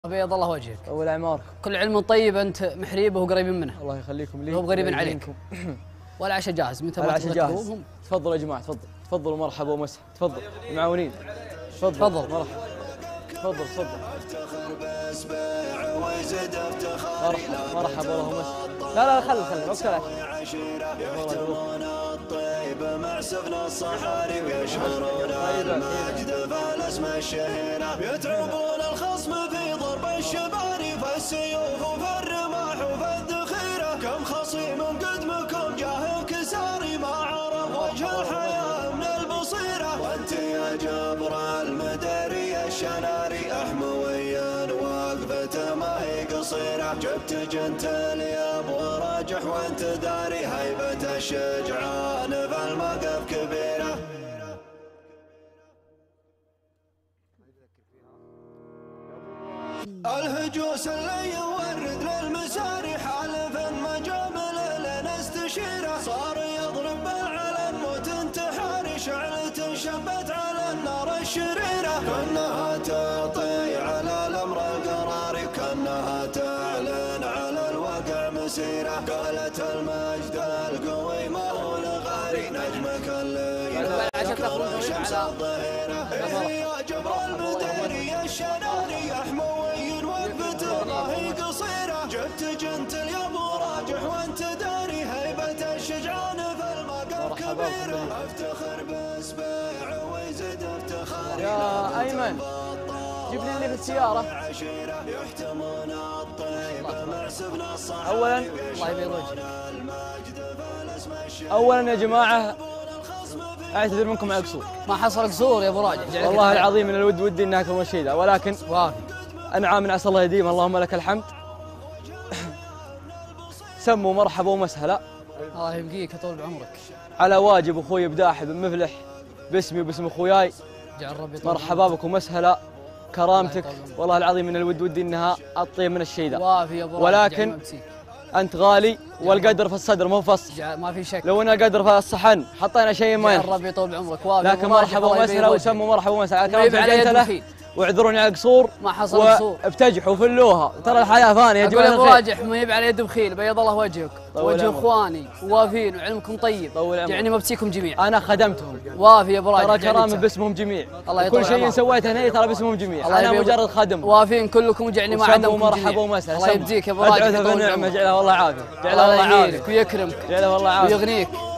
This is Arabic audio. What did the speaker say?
بيض الله وجهك. أول أعمار. كل علم طيب، أنت محريبه وقريبين منه. الله يخليكم لي. هو قريبين عليك. والعشاء جاهز، متى ما جاهز. تفضلوا يا جماعة، تفضلوا مرحبا ومسهلا، تفضل المعاونين. تفضل مرحبا. تفضل. مرحبا والله ومسهلا. لا خلي وقت العشاء. الطيبة مع سفن الصحاري ويشهرون المجد فالاسم الشهيرة، يتعبون الخصم في ضرب الشباري فالسيوف وفي الرماح وفي الذخيرة، كم خصيم قدمكم جاه كساري ما عرف وجه الحياة من البصيرة، وانت يا جبر المداري الشناري احمويا وقفته ما هي قصيرة، جبت جنتل يا ابو راجح وانت داري هيبة الشجعان في الموقف كبيرة. الهجوس اللي يورد للمساري حالف مجامل لنستشيره، صار يضرب بالعلم وتنتحاري شعلة شبت على النار الشريرة، كأنها تطي على الأمر القراري كأنها تعلن على الواقع مسيرة، قالت المجد القوي ما هو لغاري نجمك الليل ذكر شمس الظهيرة، يا جبر المداري الشناري احموي وقفة الله قصيرة، جبت جنتل يا ابو راجح وانت داري هيبة الشجعان في الموقف كبيرة، افتخر باسبيع ويزيد افتخاري يا ايمن جيب لي اللي في السيارة. يحتمون الطيبة مع سفن الصحاري. اولا الله يبيض وجهك. اولا يا جماعة اعتذر منكم على قصور. ما حصل قصور يا ابو راجح. والله العظيم من الود ودي انها اكون مشيدة، ولكن وافي انعام من عسى الله يديم، اللهم لك الحمد. سموا مرحبا ومسهلا. الله يبقيك طول بعمرك. على واجب اخوي بداحي بن مفلح باسمي وباسم اخوياي، جعل ربي مرحبا بكم ومسهلا كرامتك. والله العظيم من الود ودي انها اطيب من الشيدة، وافي يا ابو راجح. ولكن انت غالي والقدر في الصدر مو في الصح. ما في شك. لو ان القدر في الصحن حطينا شيء ما جعل ربي طول بعمرك. وافي لكن مرحبا ومسهلا وسموا مرحبا ومسهلا طيب على يد بخيل. واعذروني على قصور. ما حصل قصور. وابتجحوا فلوها، ترى الحياه فانيه يا جماعه. اقول ابو راجح ما يب على يد بخيل، بيض الله وجهك وجه اخواني ووافين وعلمكم طيب، يعني مبسيكم جميع. انا خدمتهم وافي يا ابو راجح. ترى كرامه باسمهم جميع. كل شيء سويته هنا ترى باسمهم جميع، انا مجرد خدم. وافين كلكم وجعني ما عندكم. مرحبا ومسهلا. الله يبديك يا ابو راجح. جعله والله عافيه. جعله والله عافيه ويكرمك جعله والله عافيه ويغنيك.